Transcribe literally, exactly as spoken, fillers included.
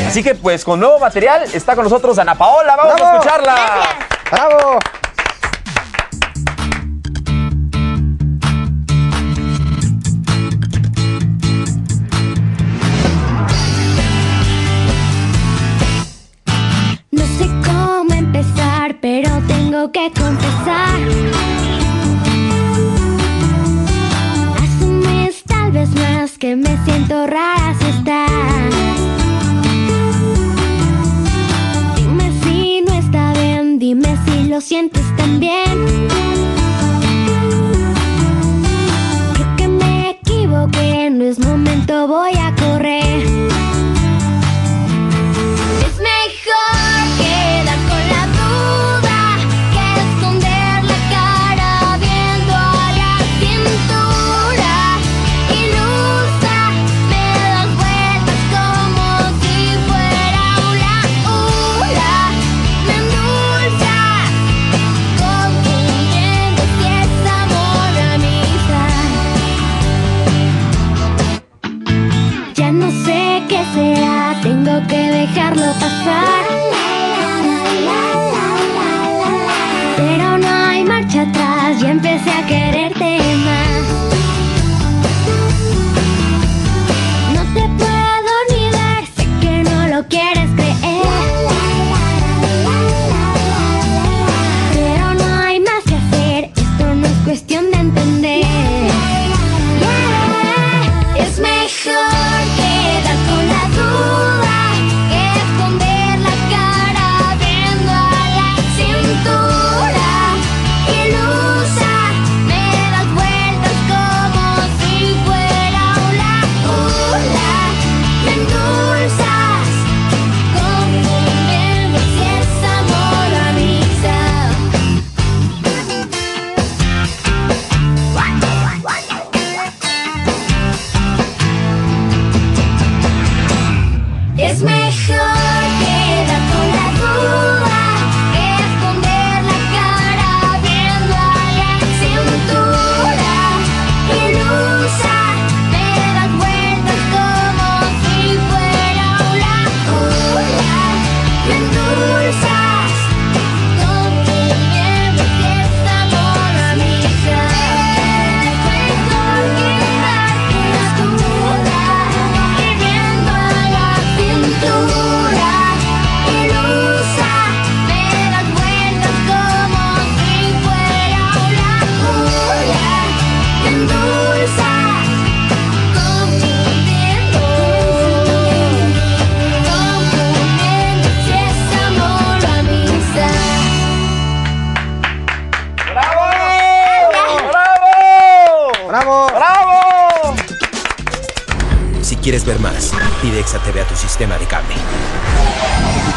Así que pues con nuevo material está con nosotros Ana Paola. Vamos ¡Bravo! a escucharla. Gracias. ¡Bravo! No sé cómo empezar, pero tengo que confesar. Hace un mes, tal vez más, que me siento rara si está. Dime si no está bien, dime si lo sientes también. Creo que me equivoqué, no es momento, voy a correr. Es mejor quedar con la duda que esconder la cara viendo a la cintura. Ilusa, me das vueltas como si fuera una hula. Me endulza, confundiendo si es amor o amistad. Ya no sé qué será, tengo que dejarlo pasar. Pero no hay marcha atrás, ya empecé a quererte más. No te puedo ni ver, sé que no lo quieres creer. Pero no hay más que hacer, esto no es cuestión de entender. Yeah. Es mejor quedar con la duda que esconder la cara viendo a la cintura. Ilusa, me das vueltas como si fuera una hula. Me endulzas, confundiendo si es amor o amistad. Es mejor quedar con la duda que esconder la cara viendo a la cintura. Ilusa, me das vueltas como si fuera una hula. Me endulzas, confundiendo si es amor o amistad. Es mejor quedar con la duda que viendo a la cintura. Ilusa, me das vueltas como si fuera una hula. Me endulzas, confundiendo, confundiendo si es amor o amistad. ¡Bravo! ¡Bravo! ¡Bravo! ¡Bravo! Si quieres ver más, pide Exa T V a tu sistema de cable.